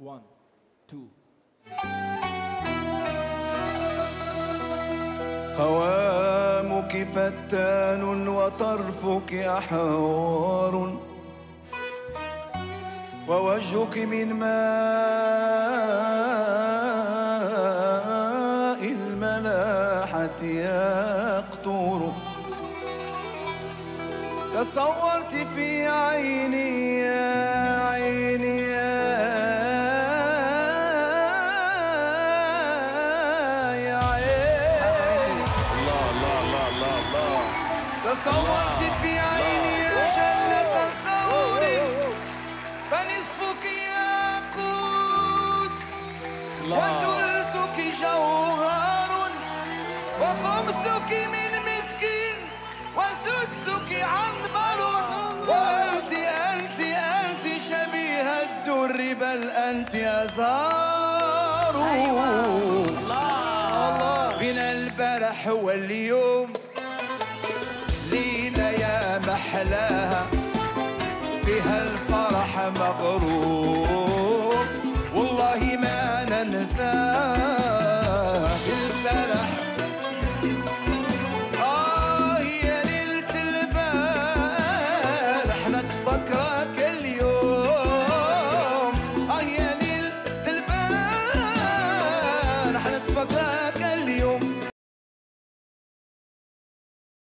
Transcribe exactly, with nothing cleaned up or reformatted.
one, two. خوامك فتان وطرفك أحوار، ووجهك من ماء الملاحة يقطر. تصورت في عيني يا عيني يا يا عيني، الله الله الله الله الله. تصورت في عيني يا جنة تصور، فنصفك ياقوت وثلثك جوهر، وخمسك من مسكين وسدسك عنبر، وأنت أنت أنت شبيه الدر، بل أنت أزهار. من البارح واليوم ليلة يا محلاها، فيها الفرح مغروب، والله ما ننساه. البارح آه يا ليلة البارح نتفكر